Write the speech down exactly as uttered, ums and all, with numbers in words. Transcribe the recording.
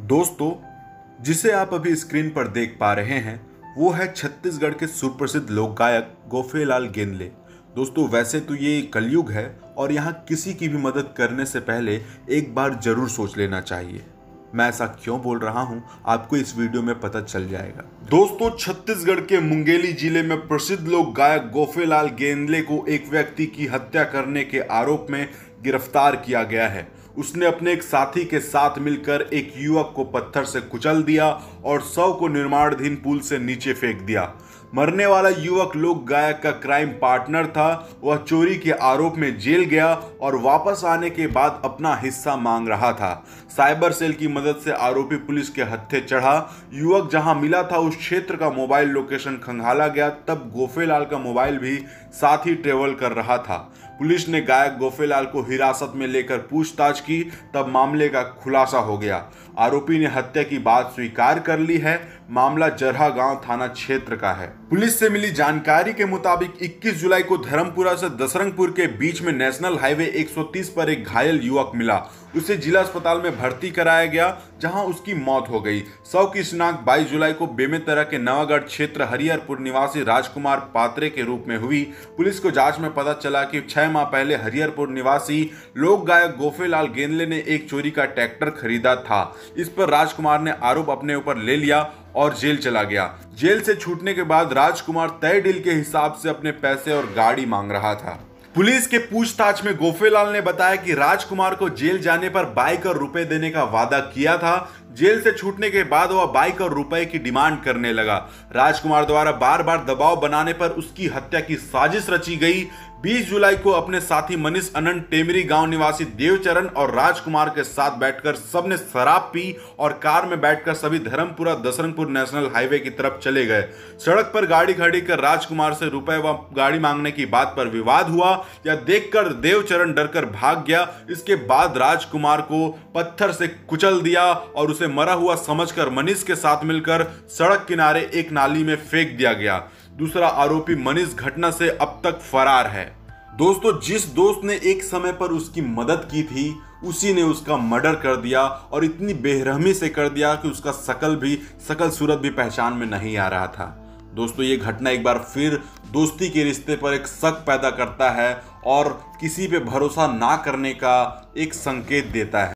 दोस्तों, जिसे आप अभी स्क्रीन पर देख पा रहे हैं वो है छत्तीसगढ़ के सुप्रसिद्ध लोक गायक गोफेलाल गेंदले। दोस्तों, वैसे तो ये कलयुग है और यहाँ किसी की भी मदद करने से पहले एक बार जरूर सोच लेना चाहिए। मैं ऐसा क्यों बोल रहा हूँ आपको इस वीडियो में पता चल जाएगा। दोस्तों, छत्तीसगढ़ के मुंगेली जिले में प्रसिद्ध लोक गायक गोफेलाल गेंदले को एक व्यक्ति की हत्या करने के आरोप में गिरफ्तार किया गया है। उसने अपने एक साथी के साथ मिलकर एक युवक को पत्थर से कुचल दिया और शव को निर्माणाधीन पुल से नीचे फेंक दिया। मरने वाला युवक लोक गायक का क्राइम पार्टनर था। वह चोरी के आरोप में जेल गया और वापस आने के बाद अपना हिस्सा मांग रहा था। साइबर सेल की मदद से आरोपी पुलिस के हत्थे चढ़ा। युवक जहां मिला था उस क्षेत्र का मोबाइल लोकेशन खंगाला गया। तब गोफेलाल का मोबाइल भी साथ ही ट्रेवल कर रहा था। पुलिस ने गायक गोफेलाल को हिरासत में लेकर पूछताछ की, तब मामले का खुलासा हो गया। आरोपी ने हत्या की बात स्वीकार कर ली है। मामला जरहा गांव थाना क्षेत्र का है। पुलिस से मिली जानकारी के मुताबिक इक्कीस जुलाई को धर्मपुरा से दसरंगपुर के बीच में नेशनल हाईवे एक सौ तीस पर एक घायल युवक मिला। उसे जिला अस्पताल में भर्ती कराया गया, जहां उसकी मौत हो गई। शव की शिनाख्त बाईस जुलाई को बेमेतरा के नवागढ़ क्षेत्र हरिहरपुर निवासी राजकुमार पात्रे के रूप में हुई। पुलिस को जांच में पता चला कि छह माह पहले हरिहरपुर निवासी लोक गायक गोफेलाल गेंदले ने एक चोरी का ट्रैक्टर खरीदा था। इस पर राजकुमार ने आरोप अपने ऊपर ले लिया और जेल चला गया। जेल से छूटने के बाद राजकुमार तय डील के हिसाब से अपने पैसे और गाड़ी मांग रहा था। पुलिस के पूछताछ में गोफेलाल ने बताया कि राजकुमार को जेल जाने पर बाइक और रुपए देने का वादा किया था। जेल से छूटने के बाद वह बाइक और रुपए की डिमांड करने लगा। राजकुमार द्वारा बार बार दबाव बनाने पर उसकी हत्या की साजिश रची गई। बीस जुलाई को अपने साथी मनीष अनंत टेमरी गांव निवासी देवचरण और राजकुमार के साथ बैठकर सबने शराब पी और कार में बैठकर सभी धर्मपुरा दसरंगपुर नेशनल हाईवे की तरफ चले गए। सड़क पर गाड़ी खड़ी कर राजकुमार से रुपए व गाड़ी मांगने की बात पर विवाद हुआ। यह देखकर देवचरण डरकर भाग गया। इसके बाद राजकुमार को पत्थर से कुचल दिया और उसे मरा हुआ समझकर मनीष के साथ मिलकर सड़क किनारे एक नाली में फेंक दिया गया। दूसरा आरोपी मनीष घटना से अब तक फरार है। दोस्तों, जिस दोस्त ने एक समय पर उसकी मदद की थी उसी ने उसका मर्डर कर दिया और इतनी बेरहमी से कर दिया कि उसका शकल भी शकल सूरत भी पहचान में नहीं आ रहा था। दोस्तों, ये घटना एक बार फिर दोस्ती के रिश्ते पर एक शक पैदा करता है और किसी पे भरोसा ना करने का एक संकेत देता है।